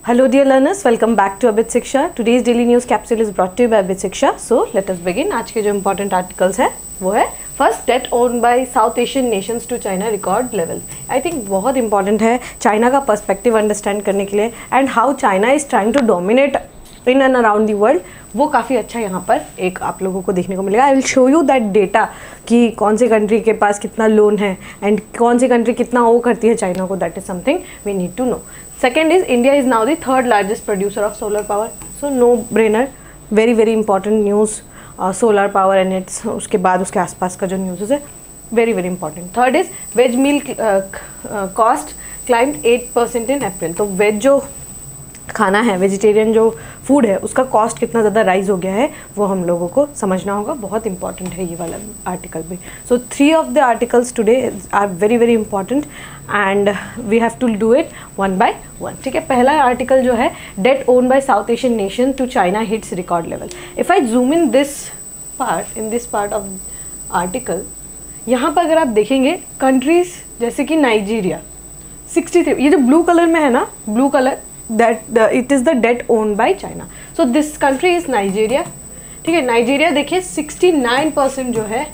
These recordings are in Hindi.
Hello dear learners, welcome back to Abit Shiksha. Today's daily news capsule is brought to you by Abit Shiksha. So let us begin. आज के जो important articles है वो है first debt owed by South Asian nations to China record level. I think बहुत इंपॉर्टेंट है चाइना का पर्सपेक्टिव अंडरस्टैंड करने के लिए and how China is trying to dominate in and around the world. वो काफ़ी अच्छा यहाँ पर एक आप लोगों को देखने को मिलेगा. I will show you that data कि कौन सी कंट्री के पास कितना लोन है एंड कौन सी कंट्री कितना वो करती है चाइना को. That is something we need to know. Second is India is now the third largest producer of solar power. So no brainer, very very important news. Solar power and its उसके बाद उसके आसपास का जो न्यूज़ है very very important. Third is veg meal cost climbed 8% in April. तो वेज जो खाना है, वेजिटेरियन जो फूड है, उसका कॉस्ट कितना ज़्यादा राइज हो गया है वो हम लोगों को समझना होगा. बहुत इंपॉर्टेंट है ये वाला आर्टिकल भी. So 3 of the articles today are very very important and we have to do it one by one. ठीक है, पहला आर्टिकल जो है debt owed by South Asian nation to China hits record level. If I zoom in this part of article, यहाँ पर अगर आप देखेंगे कंट्रीज जैसे कि नाइजीरिया 63, ये जो ब्लू कलर में है ना, blue colour, that it is the debt owned by China. So this country is Nigeria. ठीक है, नाइजीरिया देखिए 69% जो है,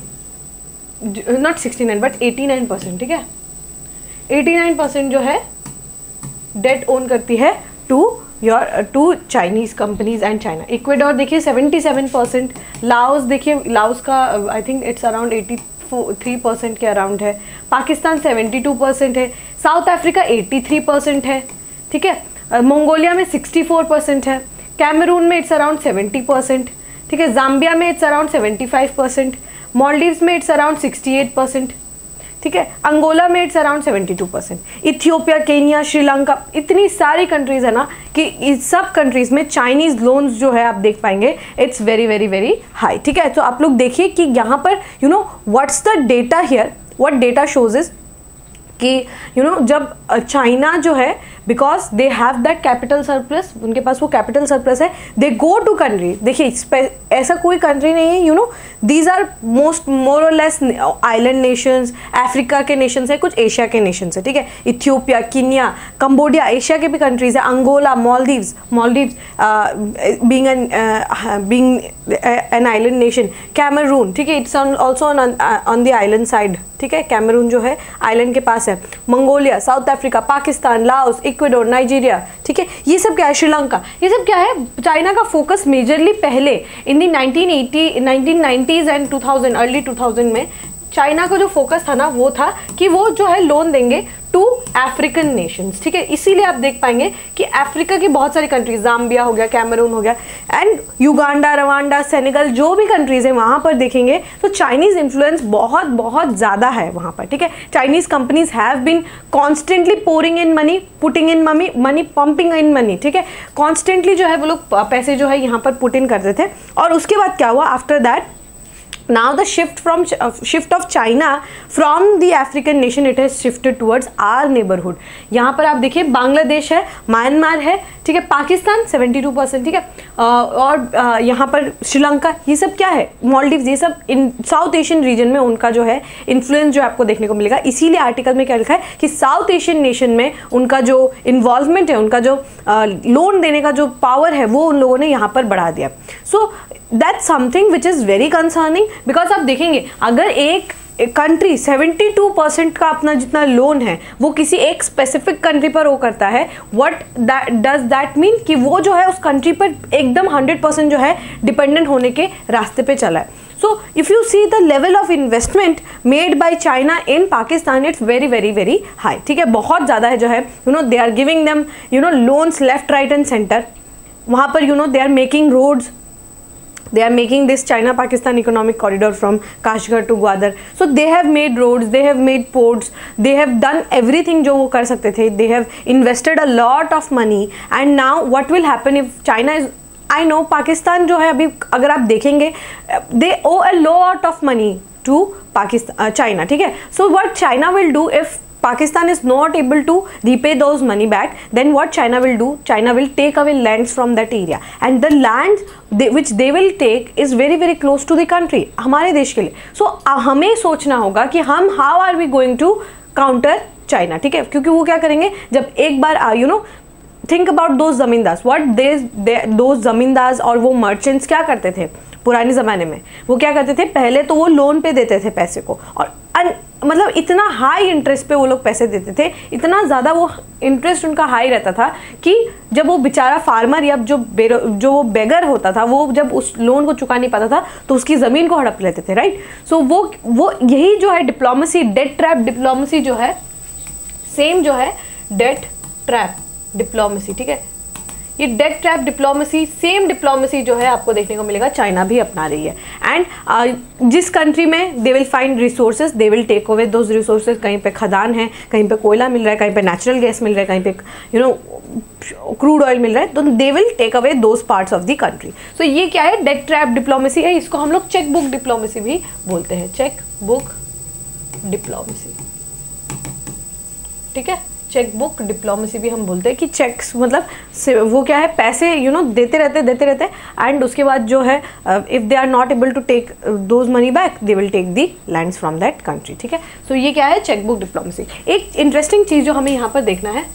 नॉट 69 बट 89%. ठीक है, 89% जो है डेट ओन करती है to Chinese companies and China. Ecuador देखिए 77%. लाओस देखिए, लाओस का आई थिंक इट्स अराउंड 83% के अराउंड है. पाकिस्तान 72% है. साउथ अफ्रीका 83% है. ठीक है, मंगोलिया में 64% है. कैमरून में इट्स अराउंड 70%. ठीक है, जाम्बिया में इट्स अराउंड 75%. मालदीव्स में इट्स अराउंड 68%. ठीक है, अंगोला में it's around 72%. Ethiopia, Kenya, Sri Lanka, इतनी सारी कंट्रीज है ना कि इस सब कंट्रीज में चाइनीज लोन्स जो है आप देख पाएंगे it's very very very high. ठीक है, तो आप लोग देखिए कि यहाँ पर you know what's the data here. What data shows is कि जब चाइना जो है, because they have that capital surplus, उनके पास वो कैपिटल सरप्लस है, दे गो टू कंट्री. देखिए ऐसा कोई कंट्री नहीं है, दीज आर मोर और लेस आइलैंड नेशंस, अफ्रीका के नेशंस है, कुछ एशिया के नेशंस है. ठीक है, इथियोपिया, कीनिया, कंबोडिया एशिया के भी कंट्रीज है. Angola, Maldives being an island nation. Cameroon, ठीक है, it's also on the island side. ठीक है, कैमरून जो है आइलैंड के पास है. Mongolia, South Africa, Pakistan, Laos, Ecuador, Nigeria. ठीक है, ये सब क्या है, श्रीलंका, ये सब क्या है. चाइना का फोकस मेजरली पहले इन दी 1990s एंड 2000 अर्ली 2000 में चाइना का जो फोकस था ना वो था कि वो जो है लोन देंगे टू अफ्रीकन नेशंस. ठीक है, इसीलिए आप देख पाएंगे कि अफ्रीका की बहुत सारी कंट्रीज, जाम्बिया हो गया, कैमरून हो गया एंड युगांडा, रवांडा, सेनेगल, जो भी कंट्रीज है वहाँ पर देखेंगे तो चाइनीज इन्फ्लुएंस बहुत बहुत ज़्यादा है वहाँ पर. ठीक है, Chinese companies have been constantly pouring in money, putting in money, pumping in money. ठीक है, कॉन्स्टेंटली जो है वो लोग पैसे जो है यहाँ पर पुट इन करते थे. और उसके बाद क्या हुआ, after that now the shift of China from the African nation, it has shifted towards our neighborhood. यहाँ पर आप देखिए बांग्लादेश है, म्यांमार है. ठीक है, पाकिस्तान 72%. ठीक है, और यहाँ पर श्रीलंका, ये सब क्या है, मालदीव्स, ये सब इन साउथ एशियन रीजन में उनका जो है इन्फ्लुएंस जो आपको देखने को मिलेगा. इसीलिए आर्टिकल में क्या लिखा है कि साउथ एशियन नेशन में उनका जो इन्वॉल्वमेंट है, उनका जो लोन देने का जो पावर है वो उन लोगों ने यहाँ पर बढ़ा दिया. So that's something which is very concerning. Because आप देखेंगे अगर एक कंट्री 72% का अपना जितना लोन है वो किसी एक स्पेसिफिक कंट्री पर वो करता है, व्हाट डज दैट मीन कि वो जो है उस कंट्री पर एकदम 100% जो है डिपेंडेंट होने के रास्ते पे चला है. So if you see the level of investment made by China in Pakistan, it's very very very high. ठीक है, बहुत ज़्यादा है जो है, they are giving them loans left right and centre. वहाँ पर they are making roads. They are making this China-Pakistan economic corridor from Kashgar to Gwadar. So they have made roads, they have made ports, they have done everything जो वो कर सकते थे. They have invested a lot of money. And now what will happen if China is, I know Pakistan जो है अभी अगर आप देखेंगे they owe a lot of money to Pakistan, China. ठीक है, so what China will do if Pakistan is not able to repay those money back, then what China will do, China will take away lands from that area and the land which they will take is very very close to the country, हमारे देश के लिए. So हमें सोचना होगा कि हम how are we going to counter China. ठीक है, क्योंकि वो क्या करेंगे, जब एक बार think about those zamindars, what those zamindars और वो मर्चेंट्स क्या करते थे पुराने ज़माने में, वो क्या करते थे, पहले तो वो लोन पे देते थे पैसे को, और मतलब इतना हाई इंटरेस्ट पे वो लोग पैसे देते थे, इतना ज़्यादा वो इंटरेस्ट उनका हाई रहता था कि जब वो बेचारा फार्मर या जो वो बेगर होता था, वो जब उस लोन को चुका नहीं पाता था तो उसकी ज़मीन को हड़प लेते थे, राइट। सो वो यही जो है डिप्लोमेसी, डेट ट्रैप डिप्लोमेसी जो है, सेम जो है डेट ट्रैप डिप्लोमेसी, ठीक है, ये debt trap diplomacy, same diplomacy जो है आपको देखने को मिलेगा चाइना भी अपना रही है। एंड जिस कंट्री में they will find resources, they will take over those resources, कहीं पे खदान है, कहीं पे कोयला मिल रहा है, कहीं पे नेचुरल गैस मिल रहा है, कहीं पे क्रूड ऑयल मिल रहा है, तो they will take away those parts of the country. So ये क्या है, डेट ट्रैप डिप्लोमेसी है, इसको हम लोग चेक बुक डिप्लोमेसी भी बोलते हैं, चेक बुक डिप्लोमेसी, ठीक है, चेक बुक डिप्लोमेसी भी हम बोलते हैं कि चेक्स मतलब वो क्या है, पैसे देते रहते एंड उसके बाद जो है if they are not able to take those money back, they will take the lands from that country, ठीक है। सो ये क्या है, चेक बुक डिप्लोमेसी। एक इंटरेस्टिंग चीज़ जो हमें यहाँ पर देखना है,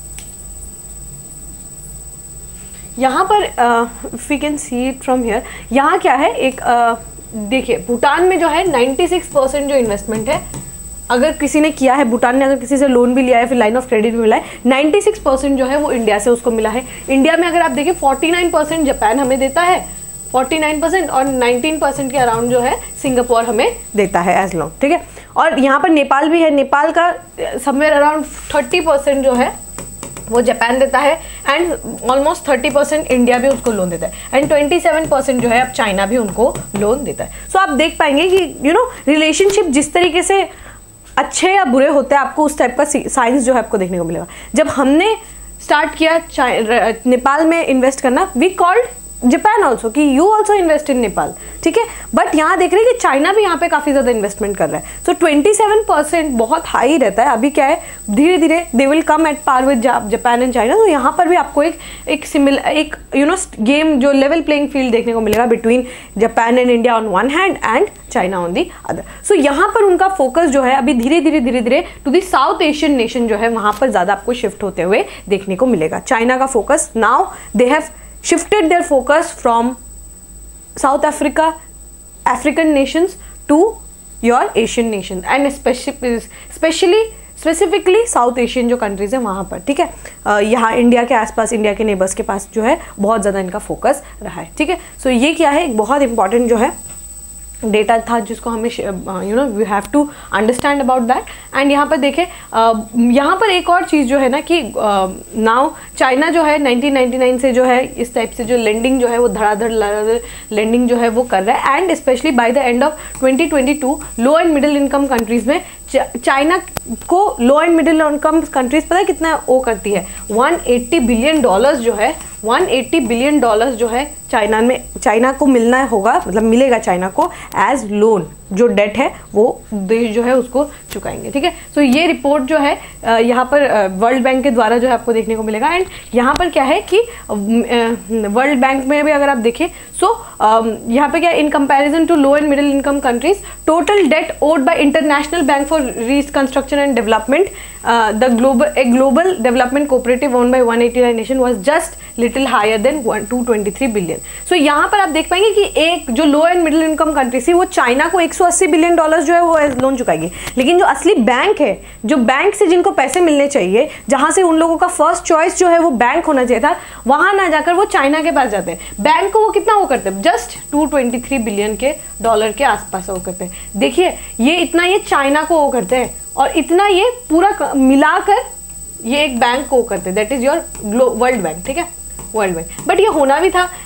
यहाँ पर we can see it from here, यहाँ क्या है, एक देखिए भूटान में जो है 96% जो इन्वेस्टमेंट है, अगर किसी ने किया है, भूटान ने अगर किसी से लोन भी लिया है, फिर लाइन ऑफ क्रेडिट भी मिला है, 96% जो है वो इंडिया से उसको मिला है। इंडिया में अगर आप देखिए 49% जापान हमें देता है, 49%, और 19% के अराउंड जो है सिंगापुर हमें देता है एज लोन, ठीक है। और यहाँ पर नेपाल भी है, नेपाल का समवेयर अराउंड 30% जो है वो जापान देता है, एंड ऑलमोस्ट 30% इंडिया भी उसको लोन देता है, एंड 27% जो है अब चाइना भी उनको लोन देता है। सो आप देख पाएंगे कि रिलेशनशिप जिस तरीके से अच्छे या बुरे होते हैं, आपको उस टाइप का साइंस जो है आपको देखने को मिलेगा। जब हमने स्टार्ट किया नेपाल में इन्वेस्ट करना, वी कॉल्ड जापान ऑल्सो कि you also invest in Nepal, ठीक है। बट यहाँ देख रहे हैं कि चाइना भी यहाँ पे काफ़ी ज़्यादा इन्वेस्टमेंट कर रहा है। सो 27% बहुत हाई रहता है। अभी क्या है, धीरे धीरे they will come at par with Japan and China. तो यहाँ पर भी आपको एक गेम जो लेवल प्लेइंग फील्ड देखने को मिलेगा between Japan and India on one hand and China on the other. So यहाँ पर उनका फोकस जो है अभी धीरे धीरे to the South Asian nation जो है वहाँ पर ज़्यादा आपको शिफ्ट होते हुए देखने को मिलेगा। चाइना का focus now they have shifted their focus from South Africa, African nations to your Asian nations and specifically South Asian जो कंट्रीज़ हैं वहाँ पर, ठीक है। यहाँ इंडिया के आसपास, इंडिया के नेबर्स के पास जो है बहुत ज़्यादा इनका फोकस रहा है, ठीक है। सो ये क्या है, एक बहुत इंपॉर्टेंट जो है डेटा था जिसको हमें we have to understand about that. And यहाँ पर देखें, यहाँ पर एक और चीज़ जो है ना कि नाउ चाइना जो है 1999 से जो है इस टाइप से जो लेंडिंग जो है वो धड़ाधड़ लेंडिंग जो है वो कर रहा है। And specially by the end of 2022 low and middle income countries में चाइना को low and middle income countries पता है कितना वो करती है, $180 बिलियन जो है, $180 बिलियन जो है चाइना को मिलना होगा, मतलब मिलेगा चाइना को एज लोन। जो डेट है वो देश जो है उसको चुकाएंगे, ठीक है। सो ये रिपोर्ट जो है यहाँ पर वर्ल्ड बैंक के द्वारा जो है आपको देखने को मिलेगा। एंड यहाँ पर क्या है कि वर्ल्ड बैंक में भी अगर आप देखें सो यहाँ पे क्या, in comparison to low and middle income countries total debt owed by International Bank for Reconstruction and Development a global development cooperative owned by 189 nation was just little higher than 223 billion। So यहाँ पर आप देख पाएंगे कि एक जो low and middle income country थी वो चाइना को $180 बिलियन जो है वो लोन चुकाएगी, लेकिन जो असली बैंक है, जो बैंक से जिनको पैसे मिलने चाहिए, जहाँ से उन लोगों का फर्स्ट चॉइस जो है वो बैंक होना चाहिए था, वहाँ ना जाकर वो चाइना के पास जाते हैं। बैंक को वो कितना वो करते हैं, जस्ट 223 बिलियन के डॉलर के आसपास वो करते हैं। देखिए ये इतना ये चाइना को वो करते हैं और इतना ये पूरा मिलाकर ये एक बैंक को करते हैं, that is your World Bank, ठीक है, वर्ल्ड बैंक। बट ये होना भी था,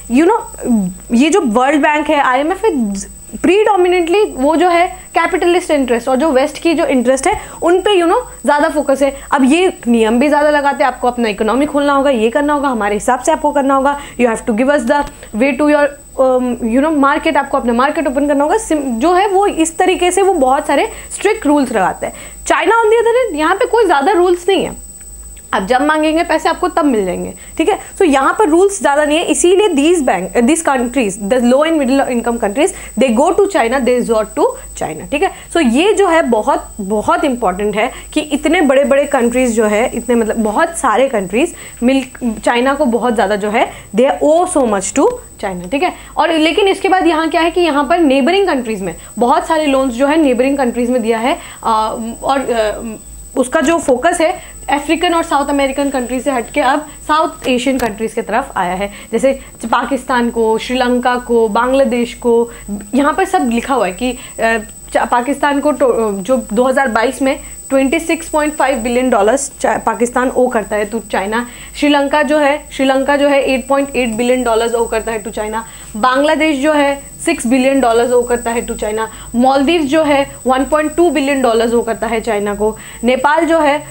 ये जो वर्ल्ड बैंक है, IMF है, प्रीडोमिनेटली वो जो है कैपिटलिस्ट इंटरेस्ट और जो वेस्ट की जो इंटरेस्ट है उन पे ज़्यादा फोकस है। अब ये नियम भी ज़्यादा लगाते हैं, आपको अपना इकोनॉमी खोलना होगा, ये करना होगा, हमारे हिसाब से आपको करना होगा, you have to give us the way to your market, आपको अपना मार्केट ओपन करना होगा, जो है वो इस तरीके से वो बहुत सारे स्ट्रिक्ट रूल्स लगाते हैं। China on the other hand यहाँ पे कोई ज़्यादा रूल्स नहीं है, आप जब मांगेंगे पैसे आपको तब मिल जाएंगे, ठीक है। सो यहाँ पर रूल्स ज़्यादा नहीं है, इसीलिए this countries, the low and middle income countries, they go to China, they resort to China, ठीक है। सो ये जो है बहुत बहुत इंपॉर्टेंट है कि इतने बड़े बड़े कंट्रीज जो है, इतने मतलब बहुत सारे कंट्रीज चाइना को बहुत ज़्यादा जो है they owe so much to China, ठीक है। और लेकिन इसके बाद यहाँ क्या है कि यहाँ पर नेबरिंग कंट्रीज़ में बहुत सारे लोन्स जो है नेबरिंग कंट्रीज़ में दिया है, और उसका जो फोकस है अफ्रीकन और साउथ अमेरिकन कंट्रीज से हटके अब साउथ एशियन कंट्रीज़ की तरफ आया है, जैसे पाकिस्तान को, श्रीलंका को, बांग्लादेश को। यहाँ पर सब लिखा हुआ है कि पाकिस्तान को जो 2022 में $26.5 बिलियन पाकिस्तान ओ करता है टू चाइना। श्रीलंका जो है $8.8 बिलियन ओ करता है टू चाइना। बांग्लादेश जो है $6 बिलियन ओ करता है टू चाइना। मालदीव जो है $1.2 बिलियन ओ करता है चाइना को। नेपाल जो है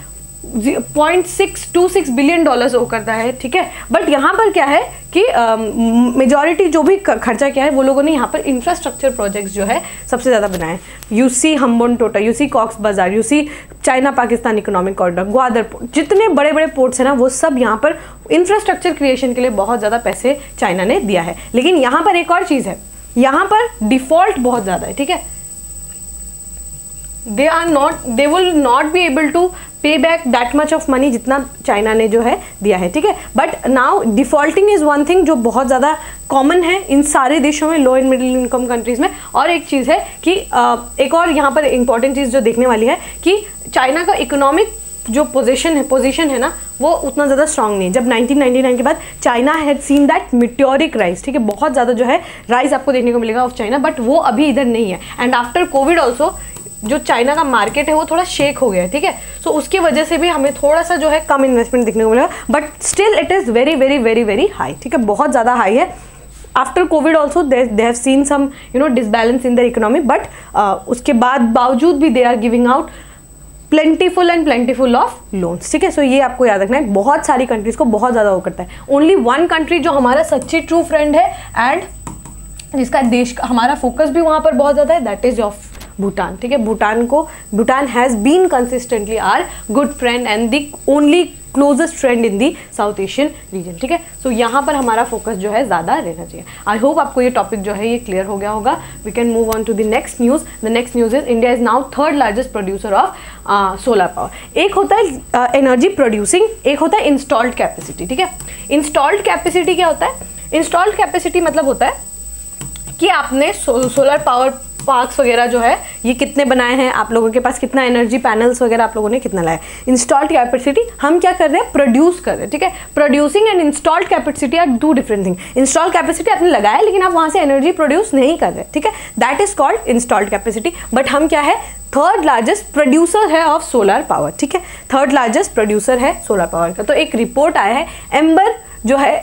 0.626 बिलियन ओ करता है, ठीक है। बट यहाँ पर क्या है कि मेजॉरिटी जो भी खर्चा क्या है वो लोगों ने यहाँ पर इंफ्रास्ट्रक्चर प्रोजेक्ट्स जो है सबसे ज़्यादा बनाए। You see Hambantota, you see Cox's Bazar, you see China Pakistan economic corridor, Gwadar port, जितने बड़े बड़े पोर्ट्स हैं ना वो सब यहाँ पर इंफ्रास्ट्रक्चर क्रिएशन के लिए बहुत ज़्यादा पैसे चाइना ने दिया है। लेकिन यहाँ पर एक और चीज़ है, यहाँ पर डिफ़ॉल्ट बहुत ज़्यादा है, ठीक है। they will not be able to pay back that much of money जितना चाइना ने जो है दिया है, ठीक है। But now defaulting is one thing जो बहुत ज़्यादा कॉमन है इन सारे देशों में, low and middle income countries में। और एक चीज़ है कि एक और यहाँ पर इंपॉर्टेंट चीज़ जो देखने वाली है कि चाइना का इकोनॉमिक जो पोजीशन है ना वो उतना ज़्यादा स्ट्रांग नहीं है। जब 1999 के बाद China had seen that meteoric rise, ठीक है, बहुत ज़्यादा जो है राइज आपको देखने को मिलेगा ऑफ चाइना, बट वो अभी इधर नहीं है। एंड आफ्टर कोविड ऑल्सो जो चाइना का मार्केट है वो थोड़ा शेक हो गया है, ठीक है। सो उसकी वजह से भी हमें थोड़ा सा जो है कम इन्वेस्टमेंट देखने को मिलेगा, but still it is very very very very high, ठीक है, बहुत ज़्यादा हाई है। After Covid also they have seen some disbalance in the economy, but उसके बावजूद भी they are giving out plentiful of loans, ठीक है। सो ये आपको याद रखना है, बहुत सारी कंट्रीज को बहुत ज़्यादा वो करता है। ओनली वन कंट्री जो हमारा सच्ची ट्रू फ्रेंड है एंड जिसका देश का हमारा फोकस भी वहाँ पर बहुत ज़्यादा है, दैट इज ऑफ भूटान, ठीक है। Bhutan has been consistently our good friend and the only closest friend in the South Asian region, ठीक है। सो यहाँ पर हमारा फोकस जो है ज़्यादा रहना चाहिए। आई होप आपको ये टॉपिक जो है ये क्लियर हो गया होगा। We can move on to the next news. The next news is India is now third largest producer of solar power. एक होता है एनर्जी प्रोड्यूसिंग, एक होता है इंस्टॉल्ड कैपेसिटी, ठीक है। इंस्टॉल्ड कैपेसिटी क्या होता है? इंस्टॉल्ड कैपेसिटी मतलब होता है कि आपने सोलर पावर पार्क्स वगैरह जो है ये कितने बनाए हैं, आप लोगों के पास कितना एनर्जी पैनल्स वगैरह आप लोगों ने कितना लाया। इंस्टॉल्ड कैपेसिटी हम क्या कर रहे हैं, प्रोड्यूस कर रहे हैं, ठीक है। Producing and installed capacity are two different thing. Installed capacity आपने लगाया लेकिन आप वहाँ से एनर्जी प्रोड्यूस नहीं कर रहे, ठीक है, that is called installed capacity. But हम क्या है, थर्ड लार्जेस्ट प्रोड्यूसर है ऑफ सोलर पावर, ठीक है, थर्ड लार्जेस्ट प्रोड्यूसर है सोलर पावर का। तो एक रिपोर्ट आया है, एम्बर जो है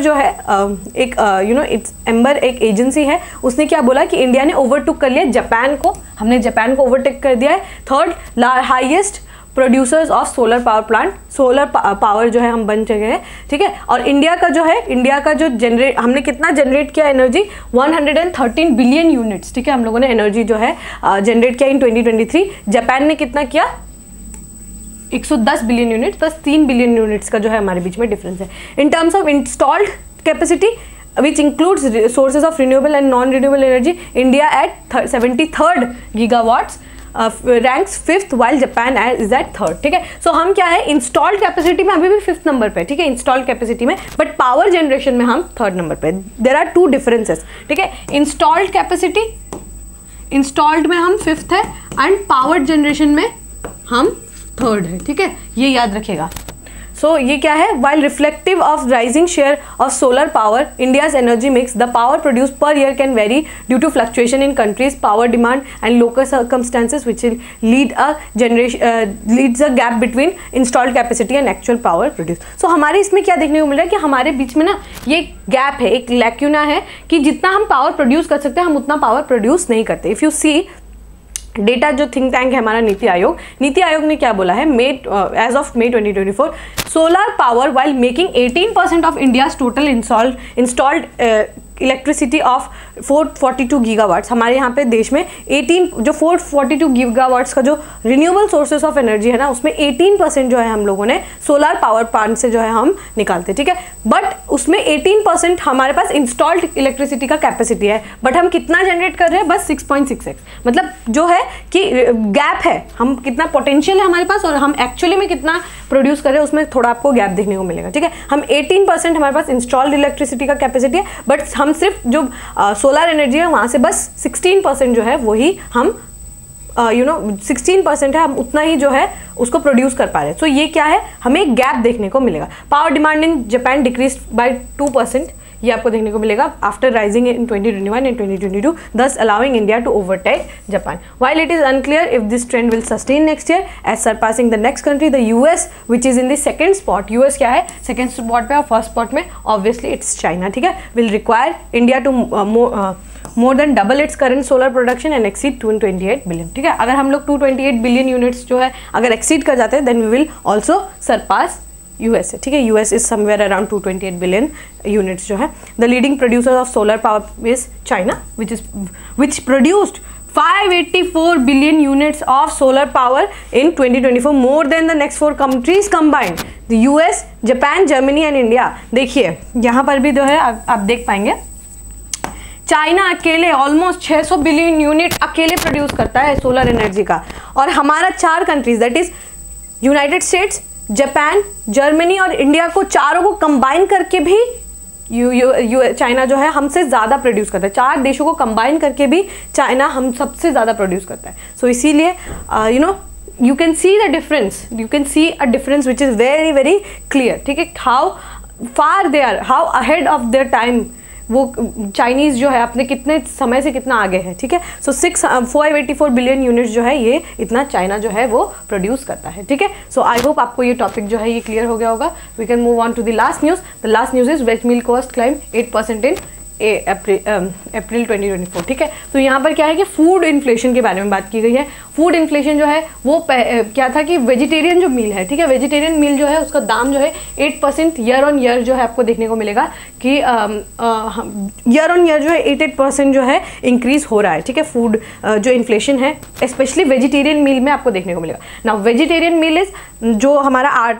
एक एम्बर एक एजेंसी है, उसने क्या बोला कि इंडिया ने ओवरटेक कर लिया जापान को, हमने जापान को ओवरटेक कर दिया है third highest producers of solar power plant. Solar power जो है हम बन चुके हैं, ठीक है। और इंडिया का जो हमने कितना जनरेट किया एनर्जी, 113 बिलियन यूनिट्स, ठीक है, हम लोगों ने एनर्जी जो है जनरेट किया इन 2023। जापान ने कितना किया, 110 बिलियन यूनिट, बस 3 बिलियन यूनिट्स का जो है हमारे बीच में डिफरेंस है। In terms of installed capacity which includes sources of renewable and non renewable energy, India at 73rd gigawatts, ranks 5th while Japan is at 3rd, ठीक है। सो हम क्या है, इंस्टॉल्ड कैपेसिटी में अभी भी 5th नंबर पे, ठीक है, इंस्टॉल्ड कैपेसिटी में, बट पावर जनरेशन में हम 3rd नंबर पे। देर आर 2 डिफरेंसेस, ठीक है। इंस्टॉल्ड कैपेसिटी, इंस्टॉल्ड में हम 5th है एंड पावर जनरेशन में हम 3rd है, ठीक है, ये याद रखिएगा। सो ये क्या है, while reflective of rising share of solar power India's energy mix, the power produce per year can vary due to fluctuation in countries power demand and local circumstances which leads a gap between installed capacity and actual power produce. So हमारे इसमें क्या देखने को मिल रहा है कि हमारे बीच में ना ये गैप है, एक लैक्यूना है कि जितना हम पावर प्रोड्यूस कर सकते हैं हम उतना पावर प्रोड्यूस नहीं करते। इफ़ यू सी डेटा जो थिंक टैंक है हमारा नीति आयोग ने क्या बोला है, as of May 2024 solar power while making 18% of India's total installed electricity of 442 gigawatts, हमारे यहाँ पे देश में 18 जो 442 गीगावाट्स का जो रिन्यूएबल सोर्सेस ऑफ एनर्जी है ना, उसमें 18% जो है हम लोगों ने सोलर पावर प्लांट से जो है हम निकालते, ठीक है। बट उसमें 18% हमारे पास इंस्टॉल्ड इलेक्ट्रिसिटी का कैपेसिटी है, बट हम कितना जनरेट कर रहे हैं, बस 6.66। मतलब जो है कि गैप है, हम कितना पोटेंशियल है हमारे पास और हम एक्चुअली में कितना प्रोड्यूस कर रहे हैं, उसमें थोड़ा आपको गैप देखने को मिलेगा, ठीक है। हम 18% हमारे पास इंस्टॉल्ड इलेक्ट्रिसिटी का कैपेसिटी है, बट हम सिर्फ जो सोलर एनर्जी है वहाँ से बस 16% जो है वही हम 16% है, हम उतना ही जो है उसको प्रोड्यूस कर पा रहे हैं। सो ये क्या है, हमें एक गैप देखने को मिलेगा। Power demand in Japan decrease by 2%, ये आपको देखने को मिलेगा after rising in 2021 and 2022, thus allowing India to overtake Japan. While it is unclear if this trend will sustain next year, as surpassing the next country, the US, which is in the second spot. US क्या है, second spot पे और first spot में obviously it's China, ठीक है, will require India to more than double its current solar production and exceed 228 billion, ठीक है। अगर हम लोग 228 बिलियन यूनिट्स जो है अगर एक्सीड कर जाते हैं, then we will also surpass US है, ठीक है। US is somewhere around 228 billion units जो है। The leading producer of solar power is China, which produced 584 billion units of solar power in 2024, more than the next 4 countries combined, the US, Japan, Germany and India। देखिए यहाँ पर भी जो है आप देख पाएंगे, चाइना अकेले ऑलमोस्ट 600 बिलियन यूनिट अकेले प्रोड्यूस करता है सोलर एनर्जी का, और हमारा 4 countries that is United States, Japan, Germany और इंडिया को चारों को कंबाइन करके भी चाइना जो है हमसे ज़्यादा प्रोड्यूस करता है। 4 देशों को कंबाइन करके भी चाइना हम सबसे ज़्यादा प्रोड्यूस करता है। सो इसीलिए you can see the difference, you can see a difference which is very very clear, ठीक है। how far they are, how ahead of their time वो चाइनीज़ जो है अपने कितने समय से कितना आगे है, ठीक है। सो 484 बिलियन यूनिट्स जो है ये इतना चाइना जो है वो प्रोड्यूस करता है, ठीक है। सो आई होप आपको ये टॉपिक जो है ये क्लियर हो गया होगा। We can move on to the last news. The last news is veg meal cost climb 8% इन अप्रैल 2024, ठीक है। तो यहाँ पर क्या है कि फूड इन्फ्लेशन के बारे में बात की गई है। फूड इन्फ्लेशन जो है वो क्या था कि वेजिटेरियन जो मील है, ठीक है, वेजिटेरियन मील जो है उसका दाम जो है 8% ईयर ऑन ईयर जो है आपको देखने को मिलेगा कि ईयर ऑन ईयर जो है 8% जो है इंक्रीज हो रहा है, ठीक है। फूड जो इन्फ्लेशन है स्पेशली वेजिटेरियन मील में आपको देखने को मिलेगा। नाउ वेजिटेरियन मील इज जो हमारा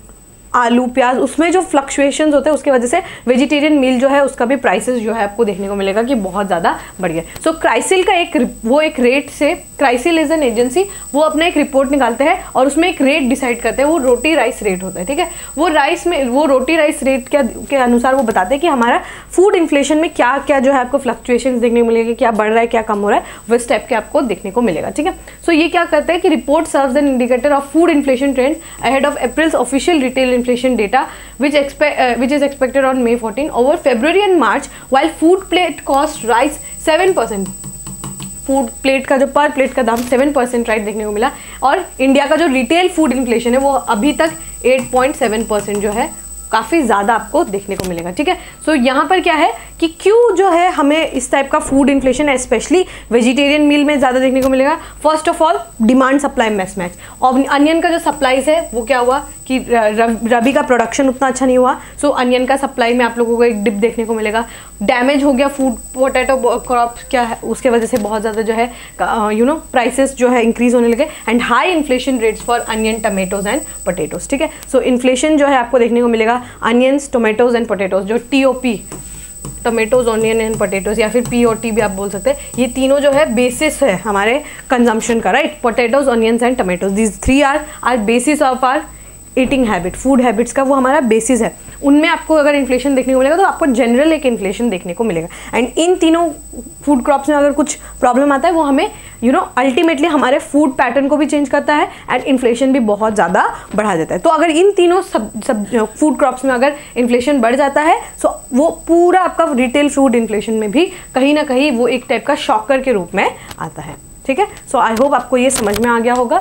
आलू प्याज उसमें जो फ्लक्चुएशंस होते हैं उसकी वजह से वेजिटेरियन मील जो है उसका भी प्राइसेस जो है आपको देखने को मिलेगा कि बहुत ज़्यादा बढ़ गया। सो क्राइसिल का एक रेट से, क्राइसिल इज एन एजेंसी, वो अपना एक रिपोर्ट निकालते हैं और उसमें एक रेट डिसाइड करते हैं, वो रोटी राइस रेट होता है, ठीक है। वो रोटी राइस रेट के अनुसार वो बताते हैं कि हमारा फूड इन्फ्लेशन में क्या क्या जो है आपको फ्लक्चुएशंस देखने को मिलेगा, क्या बढ़ रहा है क्या कम हो रहा है, वो स्टेप के आपको देखने को मिलेगा, ठीक है। सो ये क्या करता है कि report serves an indicator of food inflation trend ahead of April's official retail inflation data which is expected on May 14 over February and March, while food plate cost rise 7%। Food plate का जो पर प्लेट का दाम 7% राइट देखने को मिला, और इंडिया का जो रिटेल फूड इन्फ्लेशन है वो अभी तक 8.7% जो है काफ़ी ज़्यादा आपको देखने को मिलेगा, ठीक है। सो यहाँ पर क्या है कि क्यों जो है हमें इस टाइप का food inflation specially vegetarian meal में ज़्यादा देखने को मिलेगा। First of all demand supply mismatch, और अनियन का जो सप्लाईज है वो क्या हुआ कि रबी का प्रोडक्शन उतना अच्छा नहीं हुआ, सो अनियन का सप्लाई में आप लोगों को एक डिप देखने को मिलेगा। डैमेज हो गया फूड पोटैटो क्रॉप क्या है, उसके वजह से बहुत ज़्यादा जो है प्राइसेस जो है इंक्रीज होने लगे, and high inflation rates for onion, tomatoes and potatoes, ठीक है। सो इन्फ्लेशन जो है आपको देखने को मिलेगा अनियंस, टोमेटोज एंड पोटैटोज, जो TOP tomatoes, onion and potatoes या फिर POT भी आप बोल सकते हैं, ये तीनों जो है बेसिस है हमारे कंजम्पशन का, right. Potatoes, onions and tomatoes, these 3 are basis of our eating habit, food habits का वो हमारा बेसिस है। उनमें आपको अगर इन्फ्लेशन देखने को मिलेगा तो आपको जनरल एक इन्फ्लेशन देखने को मिलेगा, एंड इन तीनों फूड क्रॉप्स में अगर कुछ प्रॉब्लम आता है वो हमें अल्टीमेटली हमारे फूड पैटर्न को भी चेंज करता है एंड इन्फ्लेशन भी बहुत ज़्यादा बढ़ा देता है। तो अगर इन तीनों सब फूड क्रॉप्स में अगर इन्फ्लेशन बढ़ जाता है सो वो पूरा आपका रिटेल फूड इन्फ्लेशन में भी कहीं ना कहीं वो एक टाइप का शॉकर के रूप में आता है, ठीक है। सो आई होप आपको ये समझ में आ गया होगा।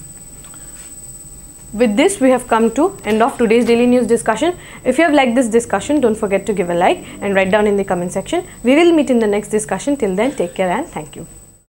With this, we have come to end of today's daily news discussion. If you have liked this discussion, don't forget to give a like and write down in the comment section. We will meet in the next discussion. Till then, take care and thank you.